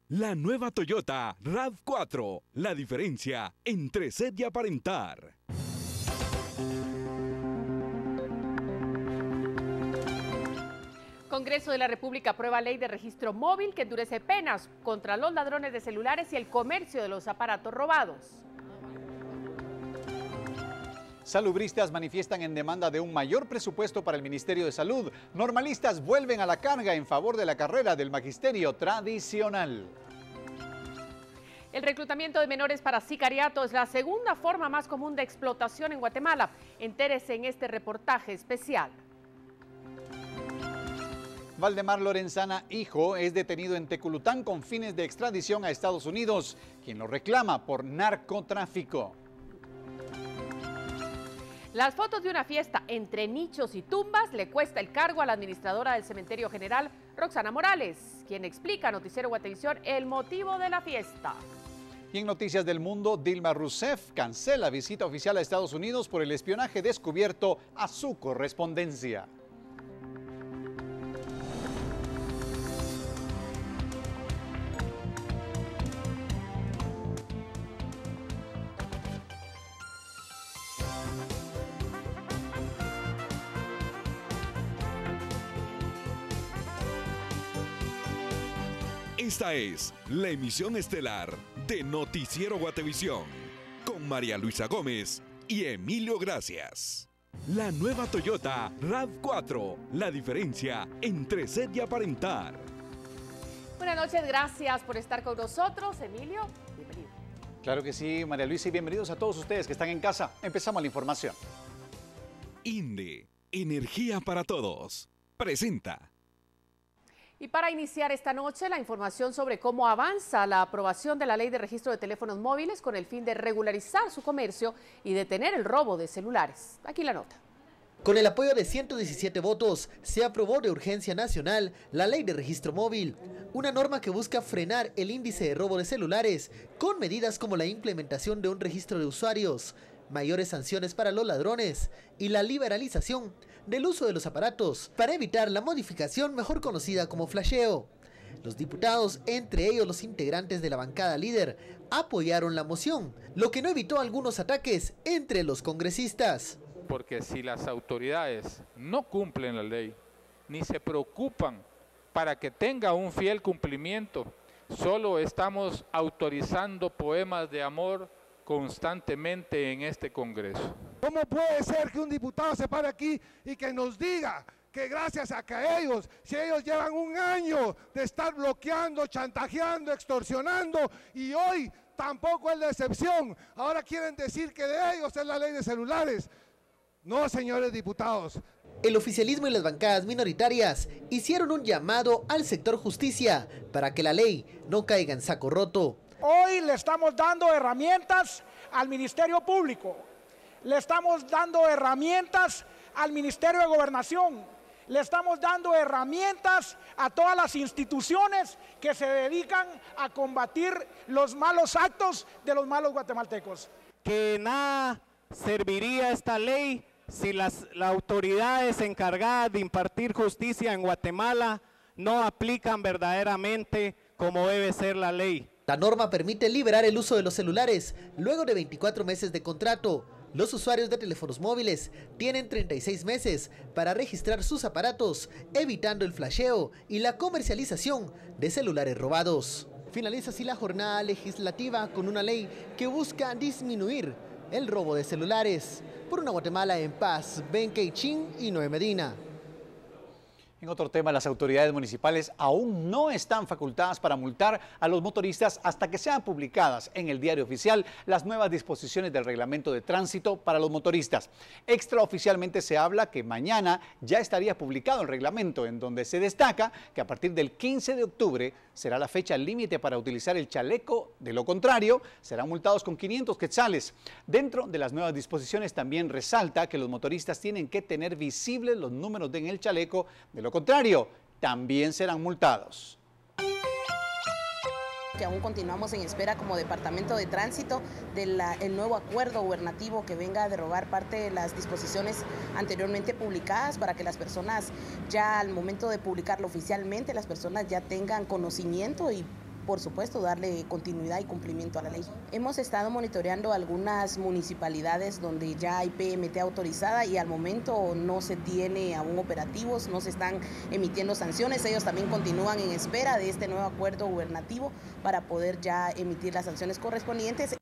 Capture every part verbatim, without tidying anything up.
La nueva Toyota RAV cuatro, la diferencia entre ser y aparentar. Congreso de la República aprueba ley de registro móvil que endurece penas contra los ladrones de celulares y el comercio de los aparatos robados. Salubristas manifiestan en demanda de un mayor presupuesto para el Ministerio de Salud. Normalistas vuelven a la carga en favor de la carrera del magisterio tradicional. El reclutamiento de menores para sicariato es la segunda forma más común de explotación en Guatemala. Entérese en este reportaje especial. Valdemar Lorenzana, hijo, es detenido en Teculután con fines de extradición a Estados Unidos, quien lo reclama por narcotráfico. Las fotos de una fiesta entre nichos y tumbas le cuesta el cargo a la administradora del Cementerio General, Roxana Morales, quien explica a Noticiero Guatevisión el motivo de la fiesta. Y en Noticias del Mundo, Dilma Rousseff cancela visita oficial a Estados Unidos por el espionaje descubierto a su correspondencia. Esta es la emisión estelar de Noticiero Guatevisión, con María Luisa Gómez y Emilio Gracias. La nueva Toyota RAV cuatro, la diferencia entre ser y aparentar. Buenas noches, gracias por estar con nosotros. Emilio, bienvenido. Claro que sí, María Luisa, y bienvenidos a todos ustedes que están en casa. Empezamos la información. INDE, Energía para Todos, presenta. Y para iniciar esta noche, la información sobre cómo avanza la aprobación de la Ley de Registro de Teléfonos Móviles con el fin de regularizar su comercio y detener el robo de celulares. Aquí la nota. Con el apoyo de ciento diecisiete votos, se aprobó de urgencia nacional la Ley de Registro Móvil, una norma que busca frenar el índice de robo de celulares con medidas como la implementación de un registro de usuarios, mayores sanciones para los ladrones y la liberalización del uso de los aparatos para evitar la modificación mejor conocida como flasheo. Los diputados, entre ellos los integrantes de la bancada líder, apoyaron la moción, lo que no evitó algunos ataques entre los congresistas. Porque si las autoridades no cumplen la ley, ni se preocupan para que tenga un fiel cumplimiento, solo estamos autorizando poemas de amor constantemente en este Congreso. ¿Cómo puede ser que un diputado se pare aquí y que nos diga que gracias a que ellos, si ellos llevan un año de estar bloqueando, chantajeando, extorsionando, y hoy tampoco es la excepción, ahora quieren decir que de ellos es la ley de celulares? No, señores diputados. El oficialismo y las bancadas minoritarias hicieron un llamado al sector justicia para que la ley no caiga en saco roto. Hoy le estamos dando herramientas al Ministerio Público, le estamos dando herramientas al Ministerio de Gobernación, le estamos dando herramientas a todas las instituciones que se dedican a combatir los malos actos de los malos guatemaltecos. Que nada serviría esta ley si las, las autoridades encargadas de impartir justicia en Guatemala no aplican verdaderamente como debe ser la ley. La norma permite liberar el uso de los celulares luego de veinticuatro meses de contrato. Los usuarios de teléfonos móviles tienen treinta y seis meses para registrar sus aparatos, evitando el flasheo y la comercialización de celulares robados. Finaliza así la jornada legislativa con una ley que busca disminuir el robo de celulares. Por una Guatemala en paz, Ben Keichin y Noé Medina. En otro tema, las autoridades municipales aún no están facultadas para multar a los motoristas hasta que sean publicadas en el Diario Oficial las nuevas disposiciones del reglamento de tránsito para los motoristas. Extraoficialmente se habla que mañana ya estaría publicado el reglamento, en donde se destaca que a partir del quince de octubre será la fecha límite para utilizar el chaleco. De lo contrario, serán multados con quinientos quetzales. Dentro de las nuevas disposiciones también resalta que los motoristas tienen que tener visibles los números en el chaleco. De lo contrario, también serán multados. Que aún continuamos en espera como Departamento de Tránsito del nuevo acuerdo gubernativo que venga a derogar parte de las disposiciones anteriormente publicadas para que las personas ya al momento de publicarlo oficialmente, las personas ya tengan conocimiento y por supuesto, darle continuidad y cumplimiento a la ley. Hemos estado monitoreando algunas municipalidades donde ya hay P M T autorizada y al momento no se tiene aún operativos, no se están emitiendo sanciones. Ellos también continúan en espera de este nuevo acuerdo gubernativo para poder ya emitir las sanciones correspondientes.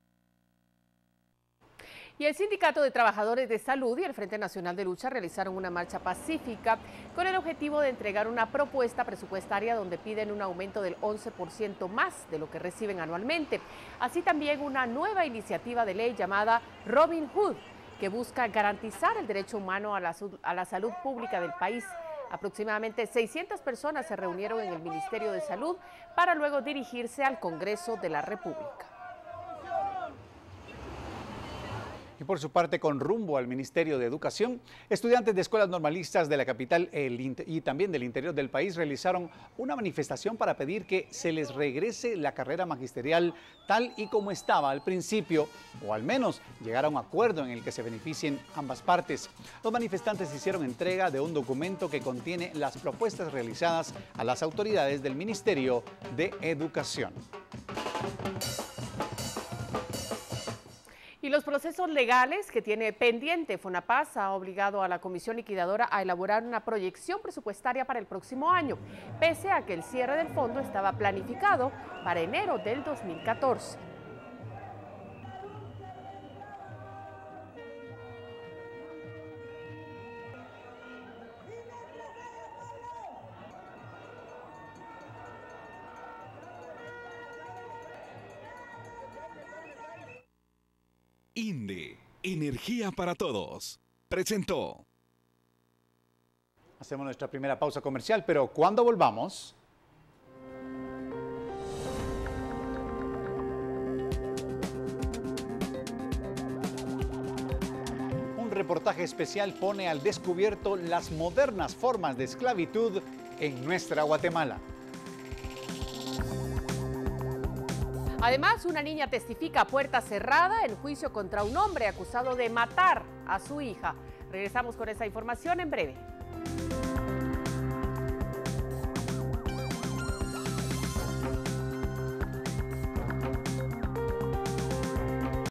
Y el Sindicato de Trabajadores de Salud y el Frente Nacional de Lucha realizaron una marcha pacífica con el objetivo de entregar una propuesta presupuestaria donde piden un aumento del once por ciento más de lo que reciben anualmente. Así también una nueva iniciativa de ley llamada Robin Hood, que busca garantizar el derecho humano a la, a la salud pública del país. Aproximadamente seiscientas personas se reunieron en el Ministerio de Salud para luego dirigirse al Congreso de la República. Y por su parte, con rumbo al Ministerio de Educación, estudiantes de escuelas normalistas de la capital y también del interior del país realizaron una manifestación para pedir que se les regrese la carrera magisterial tal y como estaba al principio, o al menos llegar a un acuerdo en el que se beneficien ambas partes. Los manifestantes hicieron entrega de un documento que contiene las propuestas realizadas a las autoridades del Ministerio de Educación. Y los procesos legales que tiene pendiente FONAPAS ha obligado a la Comisión Liquidadora a elaborar una proyección presupuestaria para el próximo año, pese a que el cierre del fondo estaba planificado para enero del dos mil catorce. INDE, Energía para Todos, presentó. Hacemos nuestra primera pausa comercial, pero cuando volvamos... Un reportaje especial pone al descubierto las modernas formas de esclavitud en nuestra Guatemala. Además, una niña testifica a puerta cerrada en juicio contra un hombre acusado de matar a su hija. Regresamos con esa información en breve.